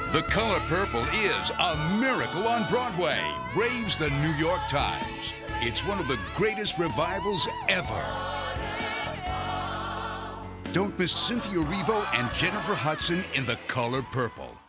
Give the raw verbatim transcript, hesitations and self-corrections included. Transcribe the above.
The Color Purple is a miracle on Broadway, raves the New York Times. It's one of the greatest revivals ever. Don't miss Cynthia Erivo and Jennifer Hudson in The Color Purple.